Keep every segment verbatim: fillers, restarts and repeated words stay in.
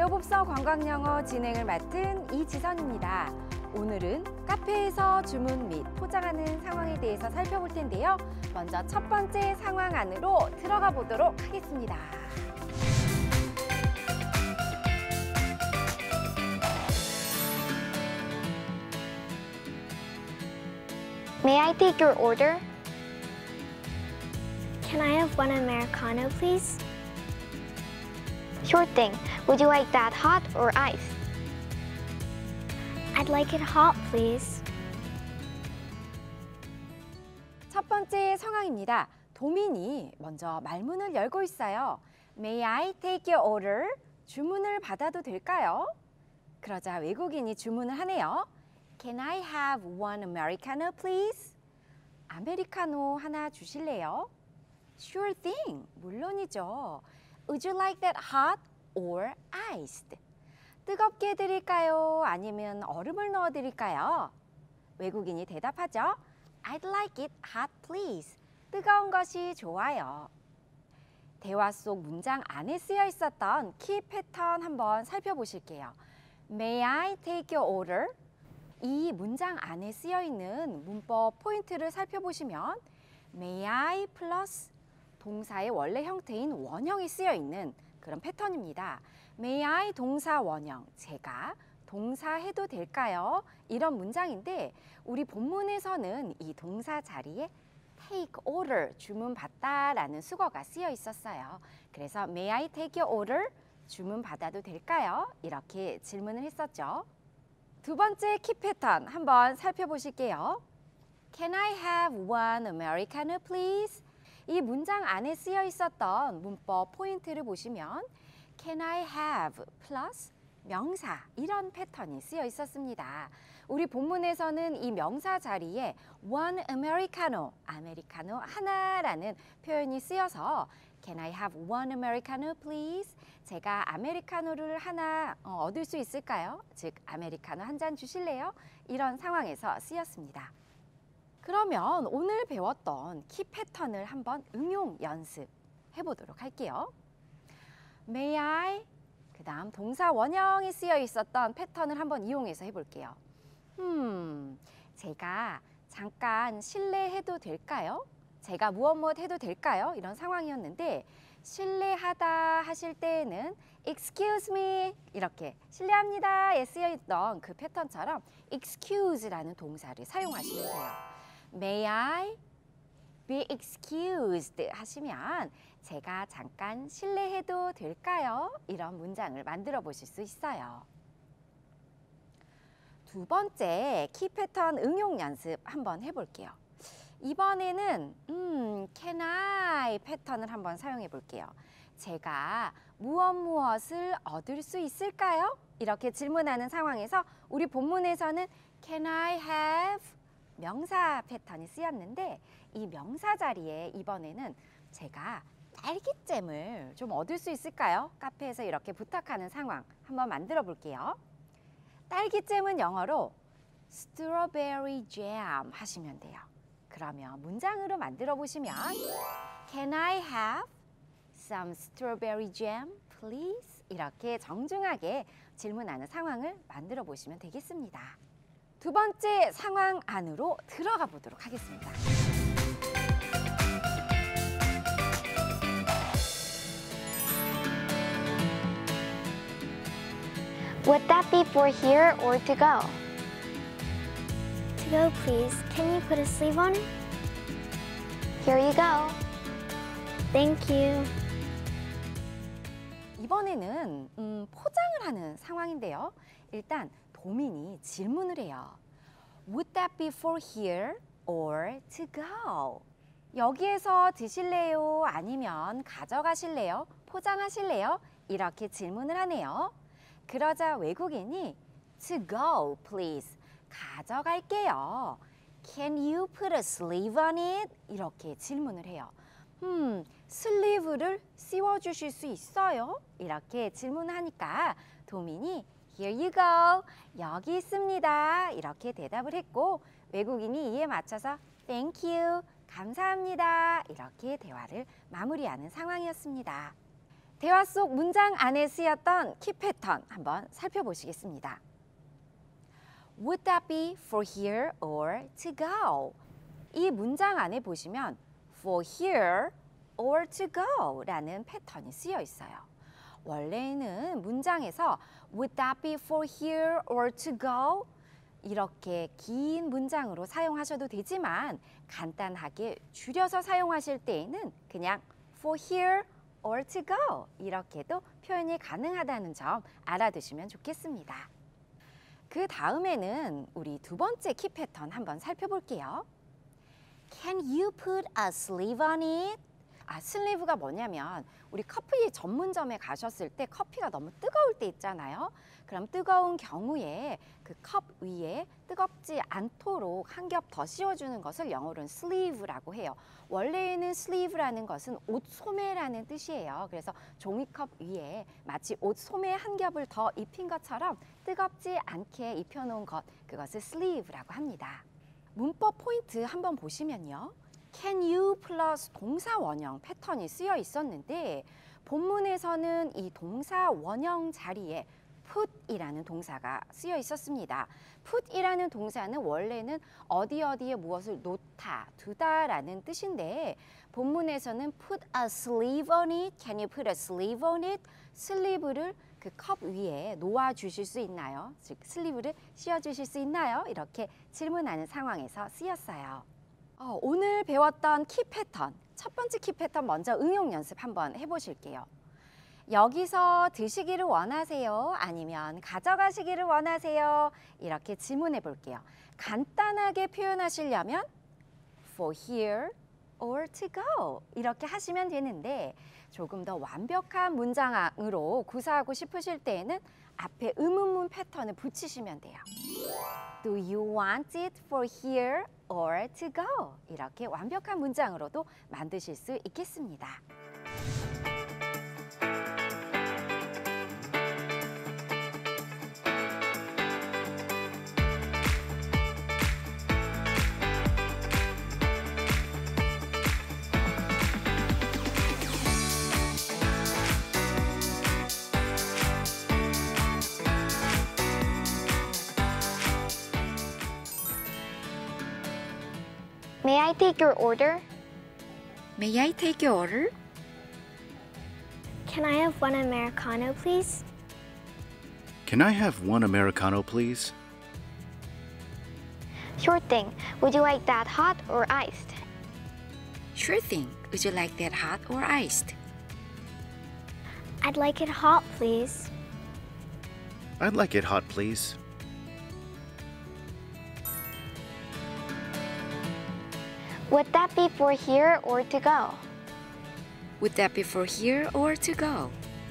제어법서 관광영어 진행을 맡은 이지선입니다. 오늘은 카페에서 주문 및 포장하는 상황에 대해서 살펴볼 텐데요. 먼저 첫 번째 상황 안으로 들어가 보도록 하겠습니다. May I take your order? Can I have one Americano, please? Sure thing. Would you like that hot or iced? I'd like it hot, please. 첫 번째 상황입니다. 도민이 먼저 말문을 열고 있어요. May I take your order? 주문을 받아도 될까요? 그러자 외국인이 주문을 하네요. Can I have one Americano, please? 아메리카노 하나 주실래요? Sure thing. 물론이죠. Would you like that hot or iced? 뜨겁게 드릴까요? 아니면 얼음을 넣어 드릴까요? 외국인이 대답하죠. I'd like it hot, please. 뜨거운 것이 좋아요. 대화 속 문장 안에 쓰여 있었던 키 패턴 한번 살펴보실게요. May I take your order? 이 문장 안에 쓰여 있는 문법 포인트를 살펴보시면 May I 플러스 동사의 원래 형태인 원형이 쓰여 있는 그런 패턴입니다. May I 동사 원형, 제가 동사 해도 될까요? 이런 문장인데 우리 본문에서는 이 동사 자리에 take order, 주문 받다라는 수거가 쓰여 있었어요. 그래서 May I take your order? 주문 받아도 될까요? 이렇게 질문을 했었죠. 두 번째 키 패턴 한번 살펴보실게요. Can I have one Americano, please? 이 문장 안에 쓰여 있었던 문법 포인트를 보시면 Can I have 플러스 명사 이런 패턴이 쓰여 있었습니다. 우리 본문에서는 이 명사 자리에 one Americano, 아메리카노 하나라는 표현이 쓰여서 Can I have one Americano, please? 제가 아메리카노를 하나 어, 얻을 수 있을까요? 즉, 아메리카노 한 잔 주실래요? 이런 상황에서 쓰였습니다. 그러면 오늘 배웠던 키 패턴을 한번 응용 연습해 보도록 할게요. May I, 그 다음 동사 원형이 쓰여 있었던 패턴을 한번 이용해서 해볼게요. 음, 제가 잠깐 실례해도 될까요? 제가 무엇 무엇 해도 될까요? 이런 상황이었는데 실례하다 하실 때에는 excuse me 이렇게 실례합니다에 쓰여 있던 그 패턴처럼 excuse라는 동사를 사용하시면 돼요. May I be excused 하시면 제가 잠깐 실례해도 될까요? 이런 문장을 만들어 보실 수 있어요. 두 번째 키 패턴 응용 연습 한번 해볼게요. 이번에는 음, can I 패턴을 한번 사용해 볼게요. 제가 무엇 무엇을 얻을 수 있을까요? 이렇게 질문하는 상황에서 우리 본문에서는 can I have 명사 패턴이 쓰였는데 이 명사 자리에 이번에는 제가 딸기잼을 좀 얻을 수 있을까요? 카페에서 이렇게 부탁하는 상황 한번 만들어 볼게요. 딸기잼은 영어로 strawberry jam 하시면 돼요. 그러면 문장으로 만들어 보시면 Can I have some strawberry jam, please? 이렇게 정중하게 질문하는 상황을 만들어 보시면 되겠습니다. 두 번째 상황 안으로 들어가 보도록 하겠습니다. Would that be for here or to go? To go, please. Can you put a sleeve on it? Here you go. Thank you. 이번에는 음, 포장을 하는 상황인데요. 일단 도민이 질문을 해요. Would that be for here or to go? 여기에서 드실래요? 아니면 가져가실래요? 포장하실래요? 이렇게 질문을 하네요. 그러자 외국인이 to go, please. 가져갈게요. Can you put a sleeve on it? 이렇게 질문을 해요. 음, 슬리브를 씌워주실 수 있어요? 이렇게 질문하니까 도민이 Here you go. 여기 있습니다. 이렇게 대답을 했고 외국인이 이에 맞춰서 Thank you. 감사합니다. 이렇게 대화를 마무리하는 상황이었습니다. 대화 속 문장 안에 쓰였던 키 패턴 한번 살펴보시겠습니다. Would that be for here or to go? 이 문장 안에 보시면 for here or to go 라는 패턴이 쓰여 있어요. 원래는 문장에서 Would that be for here or to go? 이렇게 긴 문장으로 사용하셔도 되지만 간단하게 줄여서 사용하실 때에는 그냥 for here or to go 이렇게도 표현이 가능하다는 점 알아두시면 좋겠습니다. 그 다음에는 우리 두 번째 키 패턴 한번 살펴볼게요. Can you put a sleeve on it? 아, 슬리브가 뭐냐면 우리 커피 전문점에 가셨을 때 커피가 너무 뜨거울 때 있잖아요. 그럼 뜨거운 경우에 그 컵 위에 뜨겁지 않도록 한 겹 더 씌워주는 것을 영어로는 sleeve라고 해요. 원래는 sleeve라는 것은 옷 소매라는 뜻이에요. 그래서 종이컵 위에 마치 옷 소매 한 겹을 더 입힌 것처럼 뜨겁지 않게 입혀놓은 것, 그것을 sleeve라고 합니다. 문법 포인트 한번 보시면요. Can you 플러스 동사 원형 패턴이 쓰여 있었는데 본문에서는 이 동사 원형 자리에 put이라는 동사가 쓰여 있었습니다. put이라는 동사는 원래는 어디 어디에 무엇을 놓다, 두다라는 뜻인데 본문에서는 put a sleeve on it, can you put a sleeve on it? 슬리브를 그 컵 위에 놓아 주실 수 있나요? 즉 슬리브를 씌워 주실 수 있나요? 이렇게 질문하는 상황에서 쓰였어요. 어, 오늘 배웠던 키 패턴, 첫 번째 키 패턴 먼저 응용 연습 한번 해보실게요. 여기서 드시기를 원하세요? 아니면 가져가시기를 원하세요? 이렇게 질문해 볼게요. 간단하게 표현하시려면 for here or to go 이렇게 하시면 되는데 조금 더 완벽한 문장으로 구사하고 싶으실 때에는 앞에 의문문 패턴을 붙이시면 돼요. Do you want it for here or to go? 이렇게 완벽한 문장으로도 만드실 수 있겠습니다. May I take your order? May I take your order? Can I have one Americano, please? Can I have one Americano, please? Sure thing. Would you like that hot or iced? Sure thing. Would you like that hot or iced? I'd like it hot, please. I'd like it hot, please. Would that be for here or to go? Would that be for here or to go?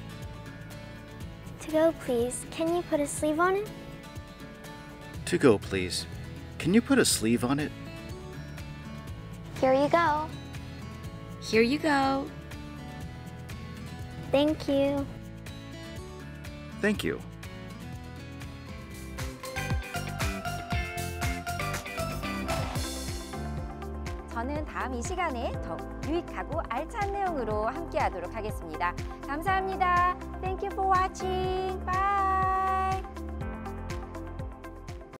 To go, please. Can you put a sleeve on it? To go, please. Can you put a sleeve on it? Here you go. Here you go. Thank you. Thank you. 저는 다음 이 시간에 더욱 유익하고 알찬 내용으로 함께하도록 하겠습니다. 감사합니다. Thank you for watching. Bye.